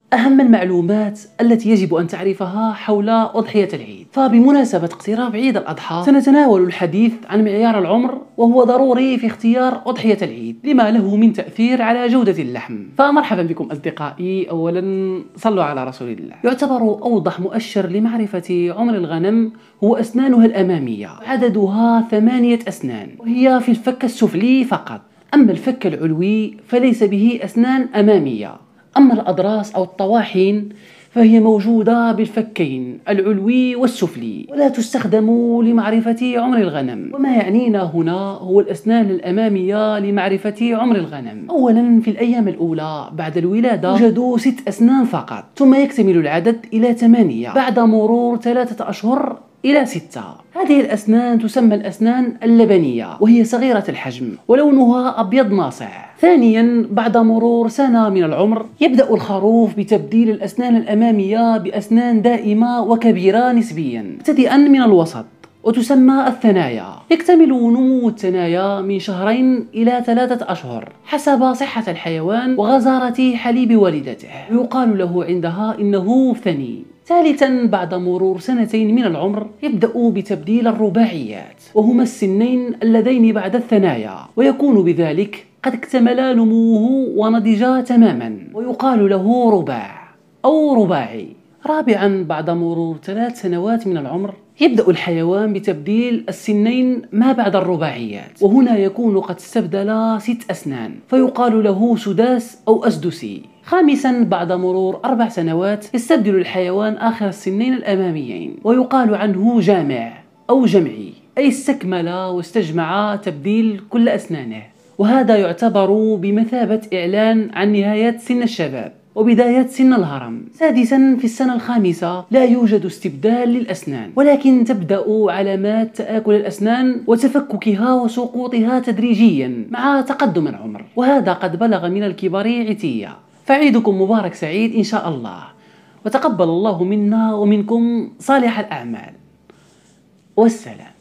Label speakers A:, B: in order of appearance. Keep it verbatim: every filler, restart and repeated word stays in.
A: أهم المعلومات التي يجب أن تعرفها حول أضحية العيد. فبمناسبة اقتراب عيد الأضحى سنتناول الحديث عن معيار العمر، وهو ضروري في اختيار أضحية العيد لما له من تأثير على جودة اللحم. فمرحبا بكم أصدقائي. أولا صلوا على رسول الله. يعتبر أوضح مؤشر لمعرفة عمر الغنم هو أسنانها الأمامية، عددها ثمانية أسنان، وهي في الفك السفلي فقط. أما الفك العلوي فليس به أسنان أمامية. أما الأضراس أو الطواحين فهي موجودة بالفكين العلوي والسفلي، ولا تستخدم لمعرفة عمر الغنم. وما يعنينا هنا هو الأسنان الأمامية لمعرفة عمر الغنم. أولا في الأيام الأولى بعد الولادة يوجد ست أسنان فقط، ثم يكتمل العدد إلى ثمانية بعد مرور ثلاثة أشهر إلى ستة. هذه الأسنان تسمى الأسنان اللبنية، وهي صغيرة الحجم ولونها أبيض ناصع. ثانيا بعد مرور سنة من العمر يبدأ الخروف بتبديل الأسنان الأمامية بأسنان دائمة وكبيرة نسبيا مبتدئا من الوسط، وتسمى الثنايا. يكتمل نمو الثنايا من شهرين إلى ثلاثة أشهر حسب صحة الحيوان وغزارة حليب والدته، ويقال له عندها إنه ثني. ثالثا بعد مرور سنتين من العمر يبدأ بتبديل الرباعيات، وهما السنين اللذين بعد الثنايا، ويكون بذلك قد اكتمل نموه ونضج تماما، ويقال له رباع أو رباعي. رابعا بعد مرور ثلاث سنوات من العمر يبدأ الحيوان بتبديل السنين ما بعد الرباعيات، وهنا يكون قد استبدل ست أسنان، فيقال له سداس أو أسدسي. خامسا بعد مرور أربع سنوات يستبدل الحيوان آخر السنين الأماميين، ويقال عنه جامع أو جمعي، أي استكمل واستجمع تبديل كل أسنانه، وهذا يعتبر بمثابة إعلان عن نهاية سن الشباب وبداية سن الهرم. سادسا في السنة الخامسة لا يوجد استبدال للأسنان، ولكن تبدأ علامات تآكل الأسنان وتفككها وسقوطها تدريجيا مع تقدم العمر، وهذا قد بلغ من الكبر عتية. فعيدكم مبارك سعيد إن شاء الله، وتقبل الله منا ومنكم صالح الأعمال، والسلام.